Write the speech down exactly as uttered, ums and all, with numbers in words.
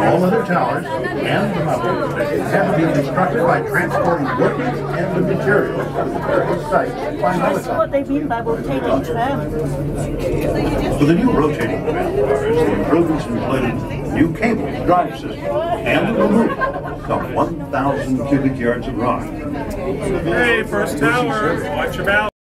All other towers and the mountains have to be constructed by transporting workers and the materials to the various sites by That's helicopter. what they mean by rotating tram. For the new rotating tram cars, the improvements included new cable drive system and the removal of one thousand cubic yards of rock. Hey, first tower, watch your balance.